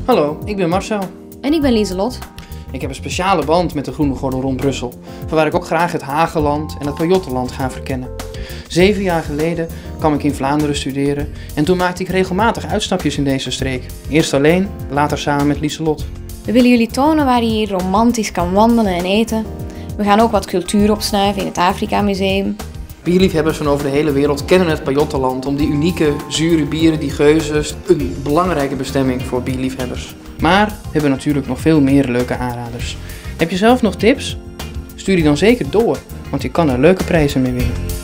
Hallo, ik ben Marcel. En ik ben Lieselot. Ik heb een speciale band met de Groene Gordel rond Brussel, vanwaar ik ook graag het Hageland en het Pajottenland ga verkennen. 7 jaar geleden kwam ik in Vlaanderen studeren en toen maakte ik regelmatig uitstapjes in deze streek. Eerst alleen, later samen met Lieselot. We willen jullie tonen waar je hier romantisch kan wandelen en eten. We gaan ook wat cultuur opsnuiven in het Afrika Museum. Bierliefhebbers van over de hele wereld kennen het Pajottenland om die unieke, zure bieren, die geuzes, een belangrijke bestemming voor bierliefhebbers. Maar we hebben natuurlijk nog veel meer leuke aanraders. Heb je zelf nog tips? Stuur die dan zeker door, want je kan er leuke prijzen mee winnen.